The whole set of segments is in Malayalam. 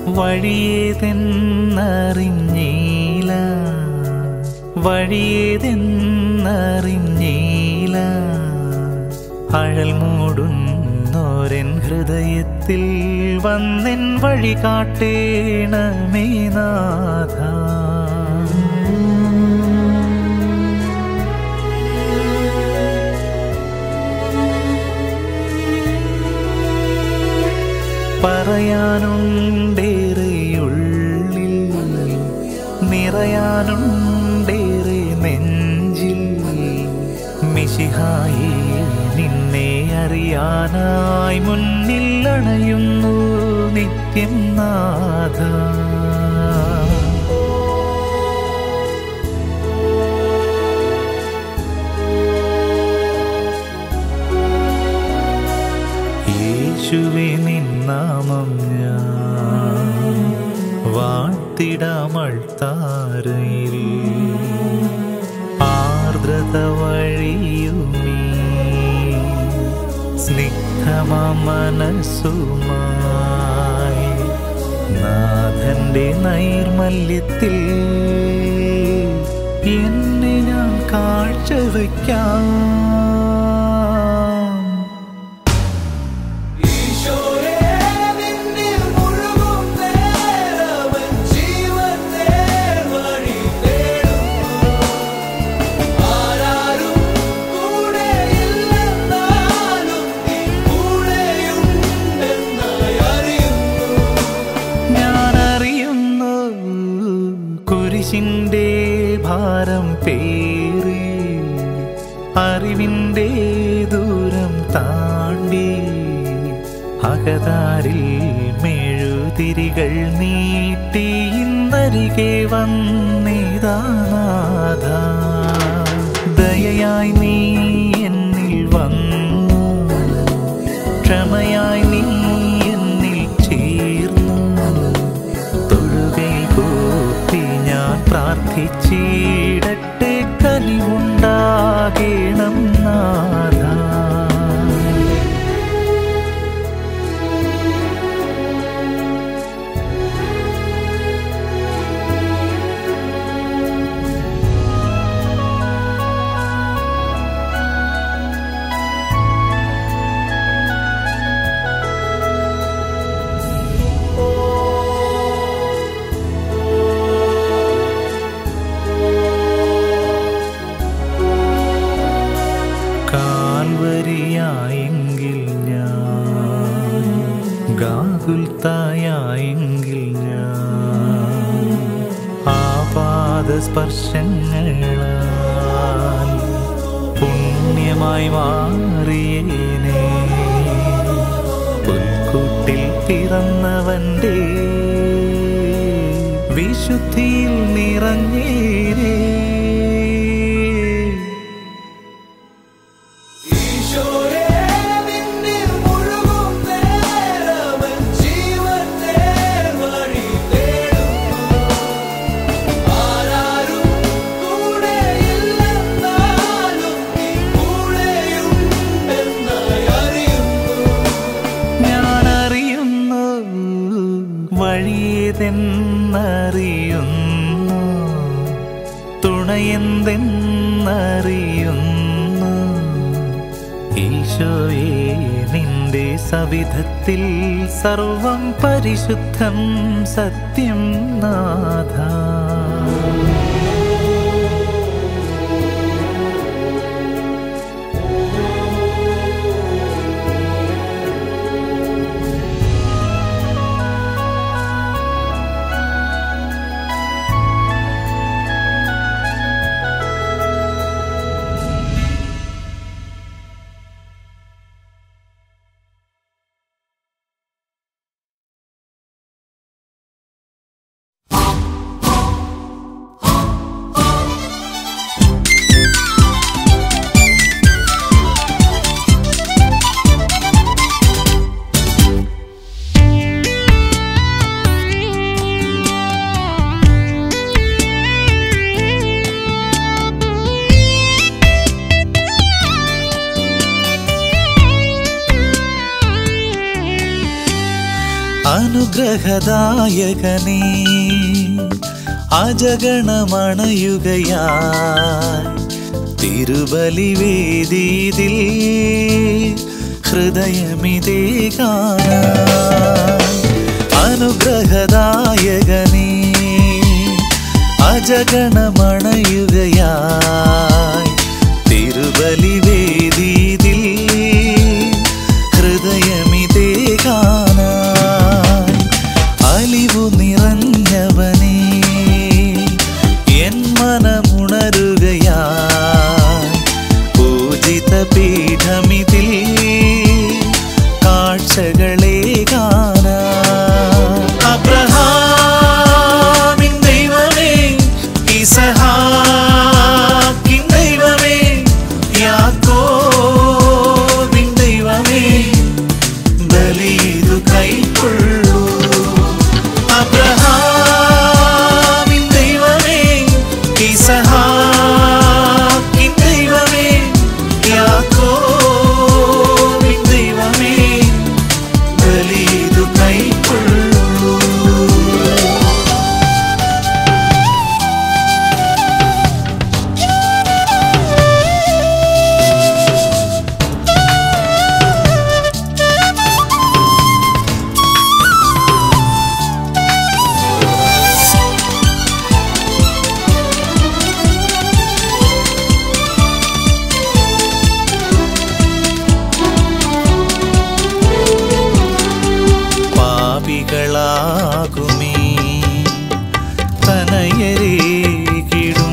വഴിയേതെന്നറിഞ്ഞീല വഴിയേതെന്നറിഞ്ഞീല അഴൽ മൂടുന്നോരൻ ഹൃദയത്തിൽ വന്നെൻ വഴി കാട്ടേണമേ നാഥ. പറയാനുണ്ടേറെയുള്ളിൽ നിറയാനുണ്ടേറെ നെഞ്ചിൽ മിശിഹായേ നിന്നെ അറിയാനായി മുന്നിൽ അണയുന്നു നിത്യം നാഥ. യേശുവേ നിൻ നാമം ഞാൻ വാഴ്ത്തിടാമൾത്താരയിൽ ആർദ്രത വഴിയുമീ സ്നിഗ്ധമനസ്സുമായി നാഥന്റെ നൈർമല്യത്തിൽ എന്നെ ഞാൻ കാഴ്ചവയ്ക്കാം. കുരിശിന്റെ ഭാരം പേറി അറിവിൻ്റെ ദൂരം താണ്ടി അകതാരിൽ മെഴുതിരികൾ നീട്ടി ഇന്നരികെ വന്നിതാ നാഥ. ദയയായി നീ എന്നിൽ വന്നു, ക്ഷമയായി നീ എന്നിൽ ചേർന്നു. തൊഴുകൈ കൂപ്പി ഞാൻ പ്രാർത്ഥിച്ചിടട്ടെ, കനിവുണ്ടാകേണം നാഥ. കാൽവരിയായെങ്കിൽ ഞാൻ, ഗാഗുൽത്തായെങ്കിൽ ഞാൻ, ആപാദസ്പർശങ്ങളാൽ പുണ്യമായി മാറിയേനെ. പുൽക്കൂട്ടിൽ പിറന്നവന്റെ വിശുദ്ധിയിൽ നിറഞ്ഞേരേ. വഴിയെന്തെന്നറിയുന്നു, തുണയെന്തെന്നറിയുന്നു. ഈശോയേ നിന്റെ സവിധത്തിൽ സർവം പരിശുദ്ധം സത്യം നാഥ. അനുഗ്രഹദായകനേ അജഗണമണയുകയായി തിരുബലിവേദിയിൽ ഹൃദയമിതേ കാണാൻ. അനുഗ്രഹദായകനേ അജഗണമണയുകയായി തിരുബലിവേദിയിൽ ഹൃദയമിതേ കാണാൻ. അലിവു നിറഞ്ഞവനേ എൻ മനമുണരുകയായി പൂജിത പീഠമിതിൽ കാഴ്ചകളെ കാണാൻ. അബ്രഹാമിൻ ദൈവമേ, ഇസഹാക്കിൻ ദൈവമേ, യാക്കോബിൻ ദൈവമേ, ബലിയിതു കൈക്കൊള്ളൂ. അബ്രഹാമിൻ ദൈവമേ, ഇസഹാക്കിൻ ദൈവമേ, യാക്കോബിൻ ദൈവമേ, ബലിയിതു കൈക്കൊള്ളൂ. പാപികളാകുമീ തനയരേകിടും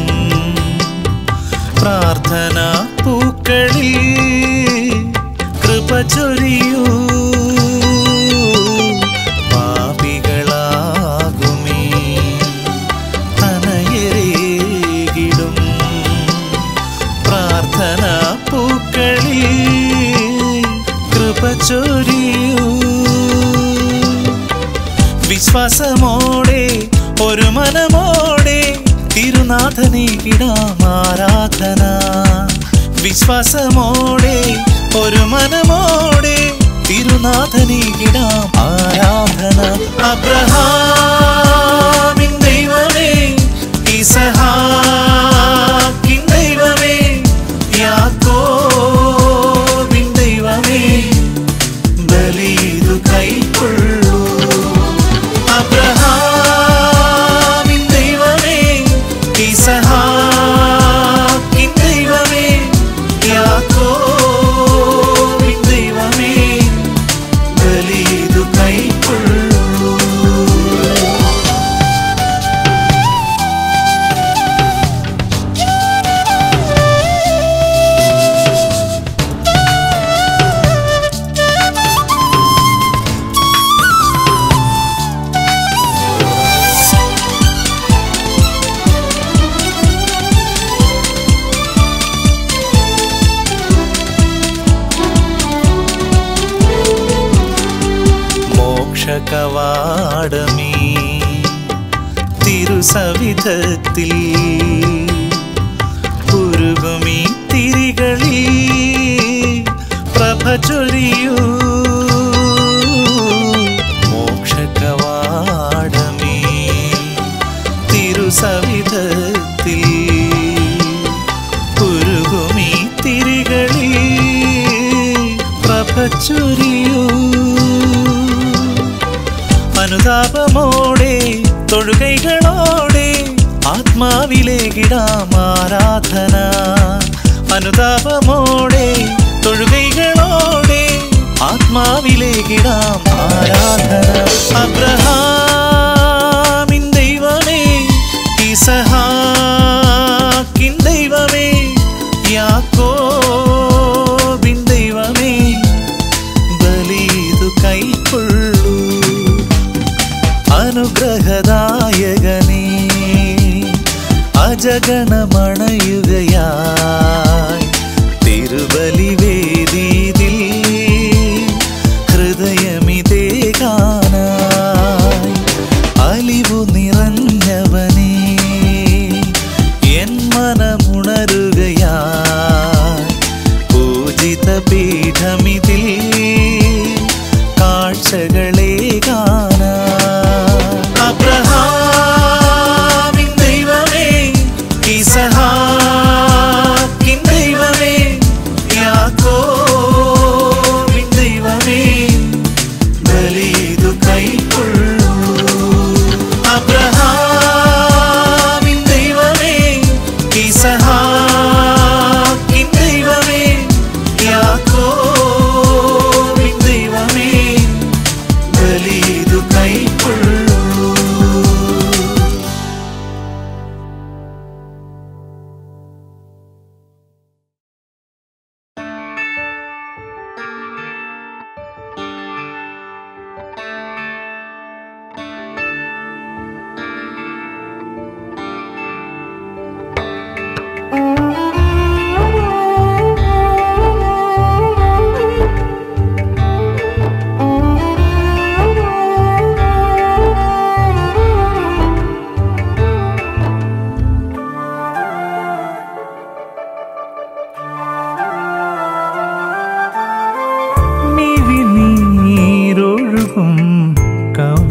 പ്രാർത്ഥന പൂക്കളിൽ കൃപ ചൊരിയൂ. പാപികളാകുമീ തനയരേകിടും പ്രാർത്ഥന പൂക്കളിൽ കൃപ ചൊരിയൂ. വിശ്വാസമോടെ ഒരു മനമോടെ തിരുനാഥനിക്കിടാം ആരാധന. വിശ്വാസമോടെ ഒരു മനമോടെ തിരുനാഥനിക്കിടാം ആരാധന. അബ്രഹാമിൻ ദൈവമേ, ഇസഹാക്കിൻ ദൈവമേ, യാക്കോബിൻ ദൈവമേ, ബലിയിതു കൈക്കൊള്ളൂ. അബ്രഹാമിൻ ദൈവമേ, ഇസഹാക്കിൻ ദൈവമേ, യാക്കോബിൻ ദൈവമേ, ബലിയിതു കൈക്കൊള്ളൂ. കവാടമീ തിരുസവിധത്തിൽ ഉരുകുമീ തിരികളിൽ പ്രഭ ചൊരിയൂ. മോക്ഷകവാടമീ തിരുസവിധത്തിൽ ഉരുകുമീ തിരികളിൽ പ്രഭ ചൊരിയൂ. അനുതാപമോടെ തൊഴുകൈകളോടെ ആത്മാവിലേക്കിടാം ആരാധന. അനുതാപമോടെ തൊഴുകൈകളോടെ ആത്മാവിലേക്കിടാം ആരാധന. അബ്രഹാമിൻ ദൈവമേ, ഇസഹാക്കിൻ ദൈവമേ, യാക്കോബിൻ ദൈവമേ, ബലിയിതു കൈക്കൊള്ളൂ. അനുഗ്രഹദായകനേ അജഗണമണയുകയായി തിരുബലിവേദിയിൽ ഹൃദയമിതേ കാണാൻ. അലിവു നിറഞ്ഞവനേ എൻ മനമുണരുകയായി പൂജിത പീഠമിതിൽ കാഴ്ചകളെ കാണാൻ.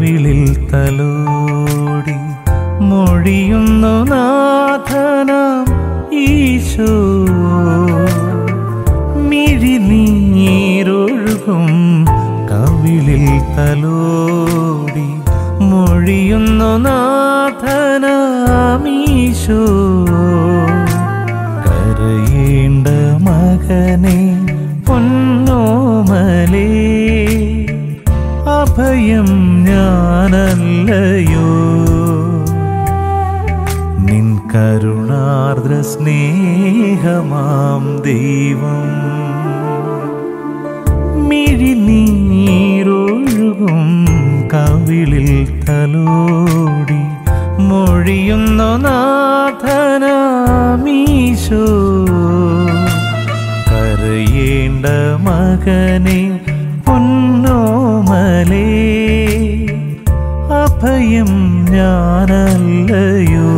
കവിളിൽ തലോടി മൊഴിയുന്നു നാഥനാം ഈശോ. മിഴിനീരൊഴുകും കവിളിൽ തലോടി മൊഴിയുന്നു നാഥനാം ഈശോ. കരയേണ്ട മകനെ പൊന്നോമലേ, അഭയം ഞാനല്ലയോ. നിൻ കരുണാർദ്ര സ്നേഹമാം ദൈവം. മിഴിനീരൊഴുകും കവിളിൽ തലോടി മൊഴിയുന്നു നാഥനാമീശോ. കരയേണ്ട മകനെ പൊന്നോമലേ, അഭയം ഞാനല്ലയോ.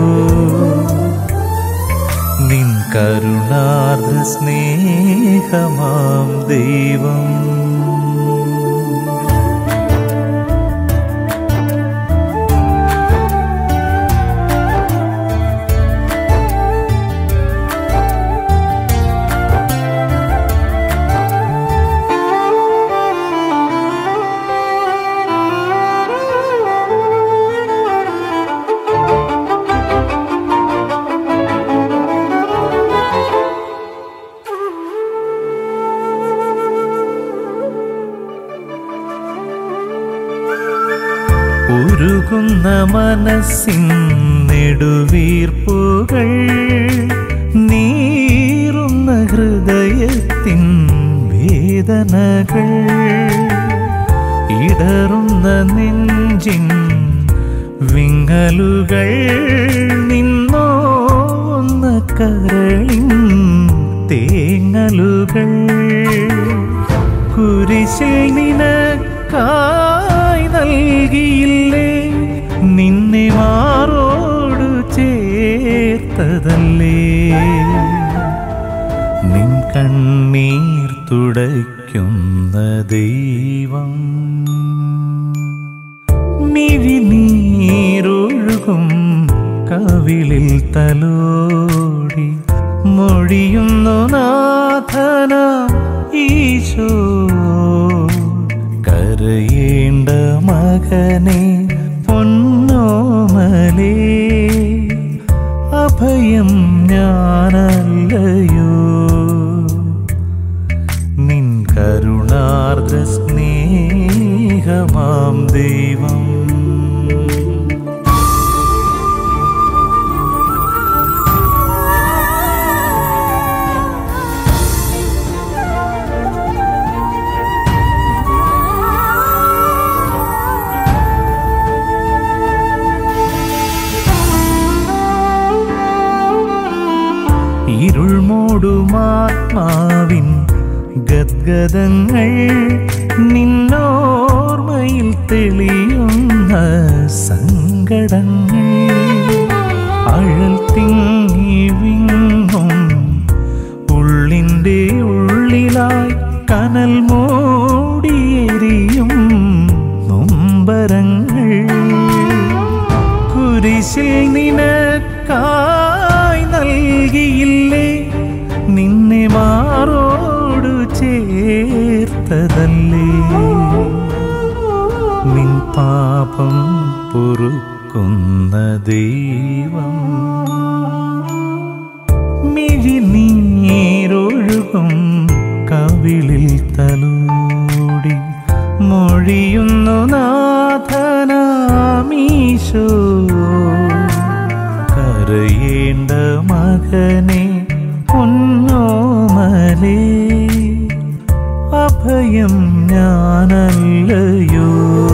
നിൻ കരുണാർദ്ര സ്നേഹമാം ദൈവം. ഉരുകുന്ന മനസ്സിൻ നെടുവീർപ്പുകൾ, നീറുന്ന ഹൃദയത്തിൻ വേദനകൾ, ഇടറുന്ന നെഞ്ചിൻ വിങ്ങലുകൾ, നിന്നോന്ന കരളിൻ തേങ്ങലുകൾ. കുരിശിൽ നിനക്കായി നൽകിയില്ലേ, നിന്നെ മാറോടു ചേർത്തതല്ലേ. നിൻ കണ്ണീർ തുടയ്ക്കുന്ന ദൈവം. മിഴിനീരൊഴുകും കവിളിൽ തലോടി മൊഴിയുന്നു നാഥനാം ഈശോ. കരയേണ്ട മകനെ പൊന്നോമലേ, അഭയം ഞാനല്ലയോ. നിൻ കരുണാർദ്ര സ്നേഹമാം ദൈവം. ഇരുൾ മൂടുമാത്മാവിൻ ഗദ്ഗദങ്ങൾ, നിന്നോർമ്മയിൽ തെളിയുന്ന സങ്കടങ്ങൾ, അഴൽ തിങ്ങി വിങ്ങും ഉള്ളിൻ്റെ ഉള്ളിലായി കനൽ മൂടിയെരിയും നൊമ്പരങ്ങൾ. കുരിശിൽ നിനക്കായി നൽകിയില്ലേ, നിന്നെ മാറോടു ചേർത്തതല്ലേ. നിൻ പാപം പൊറുക്കുന്ന ദൈവം. മിഴിനീരൊഴുകും കവിളിൽ തലോടി മൊഴിയുന്നു നാഥനാമീശോ. കരയേണ്ട മകനെ പൊന്നോമലേ, അഭയം ഞാനല്ലയോ.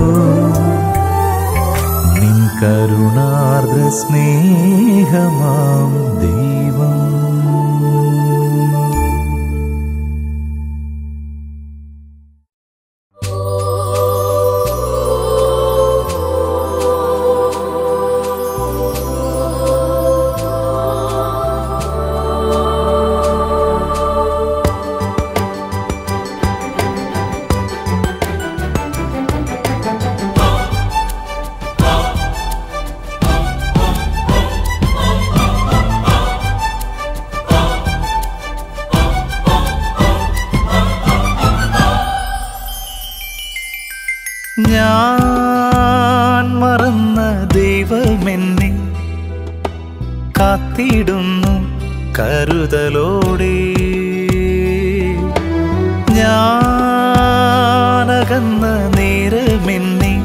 നിൻ കരുണാർദ്ര സ്നേഹമാം ദൈവം. ഞാൻ മറന്ന ദൈവമെന്നെ കാത്തിടുന്നു കരുതലോടെ. ഞാനകന്ന നേരമെന്നെ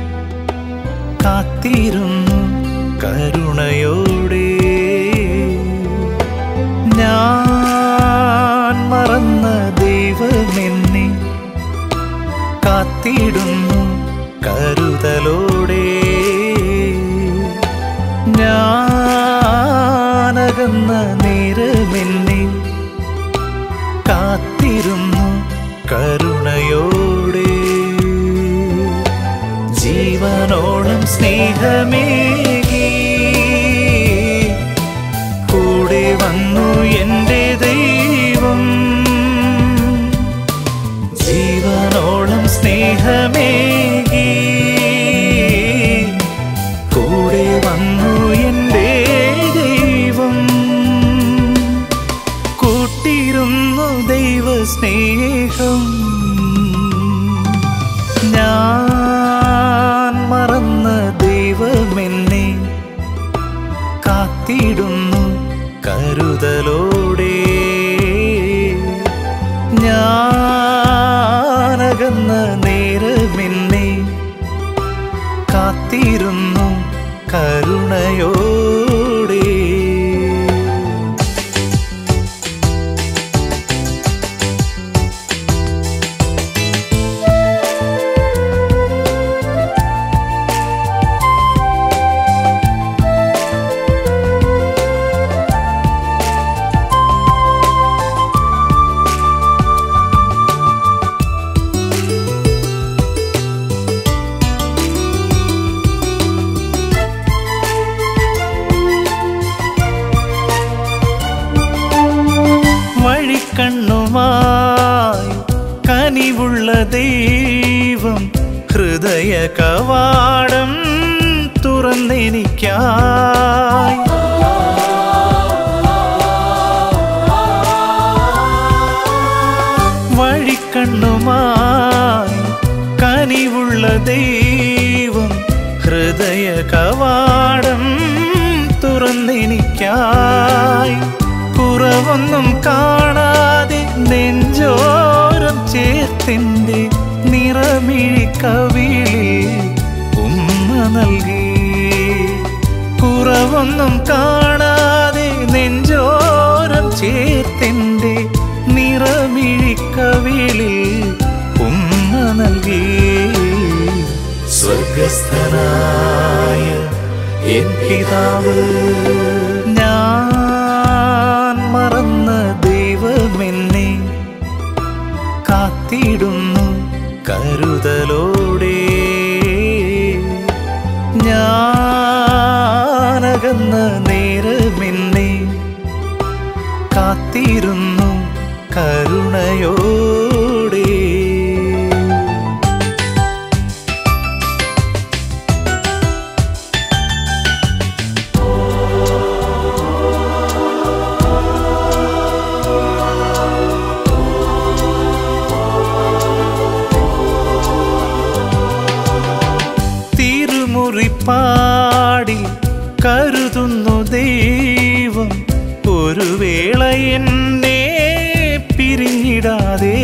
കാത്തിരുന്നു കരുണയോടെ. ഞാൻ മറന്ന ദൈവമെന്നെ കാത്തിടുന്നു കരുതലോടെ. ഞാനകന്ന നേരമെന്നെ കാത്തിരുന്നു കരുണയോടെ. ജീവനോളം സ്നേഹമേകി കൂടെ വന്നു എൻ്റെ ദൈവം. ജീവനോളം സ്നേഹമേകി കൂടെ വന്നു എൻ്റെ ദൈവം. കൂട്ടിരുന്നു ദൈവസ്നേഹം. ഞാൻ മറന്ന ദൈവമെന്നെ കാത്തിടുന്നു കരുതലോടെ. ഞാനകന്ന നേരമെന്നെ കാത്തിരുന്നു കരുണയോടെ. കണ്ണുമായി കനിവുള്ള ദൈവം ഹൃദയ കവാടം തുറന്നെനിക്കായി. വഴിക്കണ്ണുമായി കനിവുള്ള ദൈവം ഹൃദയ കവാടം തുറന്നെനിക്കായി. കുറവൊന്നും കാണാതെ നെഞ്ചോരം ചേർത്തിൻ്റെ നിറമിഴിക്കവിളിൽ ഉമ്മ നൽകി. കുറവൊന്നും കാണാതെ നെഞ്ചോരം ചേർത്തിൻ്റെ നിറമിഴിക്കവിളിൽ ഉമ്മ നൽകി. സ്വർഗസ്ഥനായ എൻ പിതാവ്, ഞാൻ മറന്ന ദൈവമെന്നെ കാത്തിടുന്നു കരുതലോടെ. ഞാനകന്ന നേരമെന്നെ കാത്തിരുന്നു കരുണയോടെ. തിരുമുറിപ്പാടിൽ കരുതുന്നു ദൈവം ഒരു വേള എന്നെ പിരിഞ്ഞിടാതെ.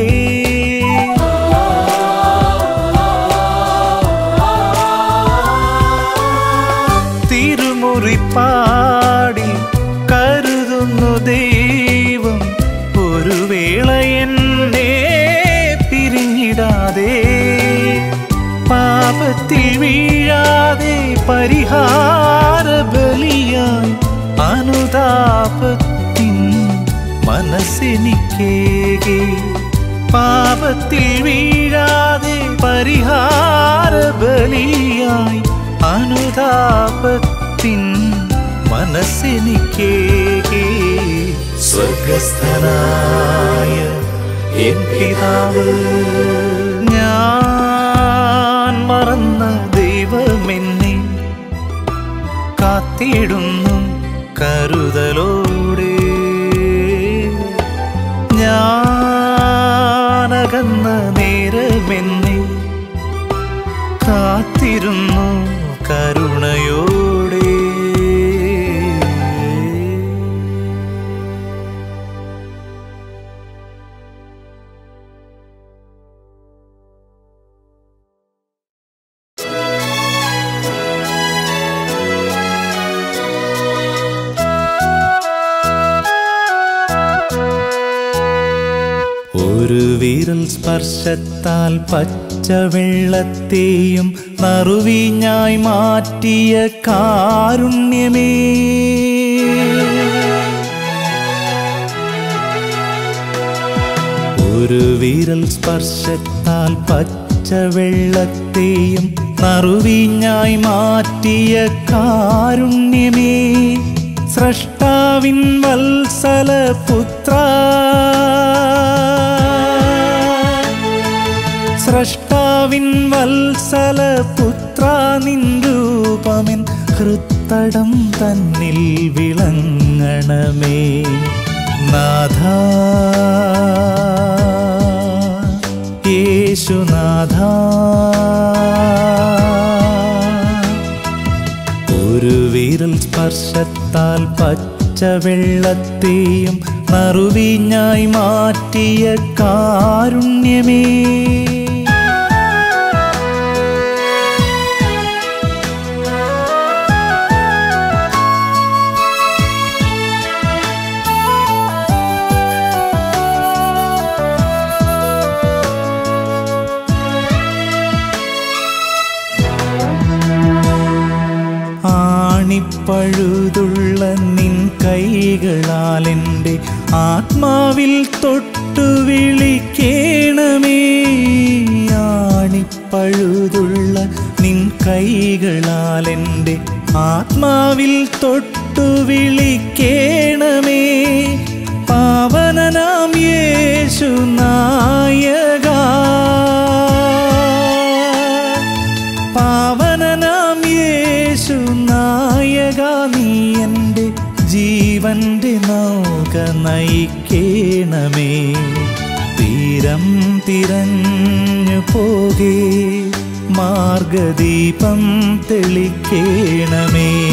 തിരുമുറിപ്പാടിൽ കരുതുന്നു ദൈവം ഒരു വേള എന്നെ പിരിഞ്ഞിടാതെ. പാപത്തിൽ വീഴാതെ പരിഹാര ബലിയായി അനുതാപത്തിൻ മനസ്സെനിക്കേകി. പാപത്തിൽ വീഴാതെ പരിഹാര ബലിയായി അനുതാപത്തിൻ മനസ്സെനിക്കേകി. സ്വർഗസ്ഥനായ എൻ പിതാവ്, ഞാൻ മറന്ന ദൈവമെന്നെ കാത്തിടുന്നു കരുതലോടെ. ഞാനകന്ന നേരമെന്നെ കാത്തിരുന്നു കരുണയോടെ. ഒരു വിരൽ സ്പർശത്താൽ പച്ചവെള്ളത്തെയും നറുവീഞ്ഞായി മാറ്റിയ കാരുണ്യമേ, ഒരു വിരൽ സ്പർശത്താൽ പച്ചവെള്ളത്തെയും നറുവീഞ്ഞായി മാറ്റിയ കാരുണ്യമേ, സ്രഷ്ടാവിൻ വത്സലപുത്ര, സ്രഷ്ടാവിൻ വത്സലപുത്ര, നിൻ രൂപമെൻ ഹൃത്തടം തന്നിൽ വിളങ്ങണമേ. നാഥ, യേശുനാഥ, ഒരു വിരൽ സ്പർശത്താൽ പച്ചവെള്ളത്തെയും നറുവീഞ്ഞായി മാറ്റിയ കാരുണ്യമേ, പഴുതുള്ള നിൻ കൈകളാൽ എൻ്റെ ആത്മാവിൽ തൊട്ടു വിളിക്കേണമേ. ആണിപ്പഴുതുള്ള നിൻ കൈകളാൽ എൻ്റെ ആത്മാവിൽ തൊട്ടു വിളിക്കേണമേ. പാവനനാം യേശു നായക, പാവനനാം യേശു നായക, നീ എൻ്റെ ജീവന്റെ നൗക നയിക്കേണമേ. തീരം തിരഞ്ഞു പോകെ മാർഗദീപം തെളിക്കേണമേ.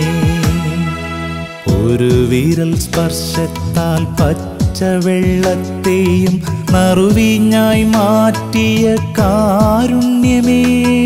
ഒരു വിരൽ സ്പർശത്താൽ പച്ചവെള്ളത്തെയും നറുവീഞ്ഞായി മാറ്റിയ കാരുണ്യമേ,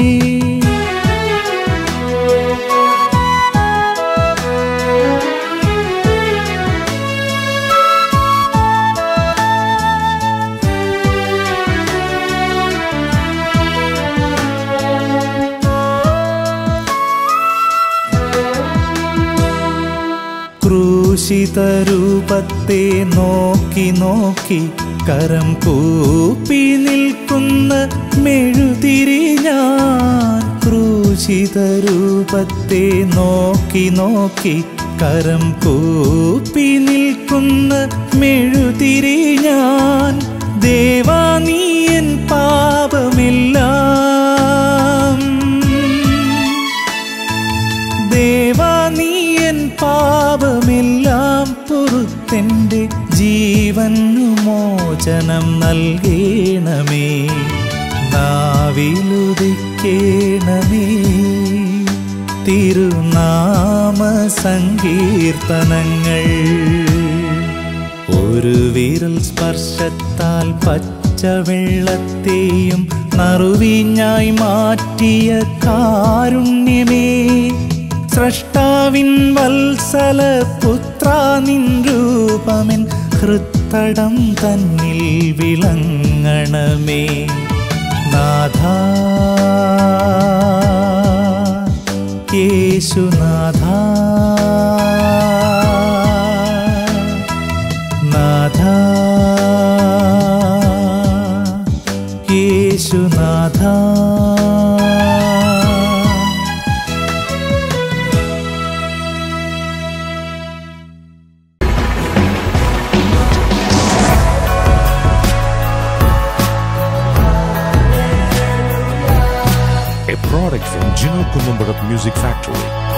ക്രൂശിതരൂപത്തെ നോക്കി നോക്കി കരം കൂപ്പി നിൽക്കുന്ന മെഴുതിരി ഞാൻ. ക്രൂശിതരൂപത്തെ നോക്കി നോക്കി കരം കൂപ്പി നിൽക്കുന്ന മെഴുതിരി ഞാൻ. ദേവാ, നീ എൻ പാപമെല്ലാം, ദേവാ, നീ എൻ പാപമെല്ലാം പുറത്തെൻ്റെ ജീവനു മോചനം നൽകേണമേ. നാവിലുദിക്കേണമേ തിരുനാമ സങ്കീർത്തനങ്ങൾ. ഒരു വിരൽ സ്പർശത്താൽ പച്ചവെള്ളത്തെയും നറുവീഞ്ഞായി മാറ്റിയ കാരുണ്യമേ, സ്രഷ്ടാവിൻ വത്സലപുത്ര, നിൻ രൂപമെൻ ഹൃത്തടം തന്നിൽ വിളങ്ങണമേ. നാഥ, യേശുനാഥ, നാഥ, യേശുനാഥ. Product from Gino Columbarat Music Factory.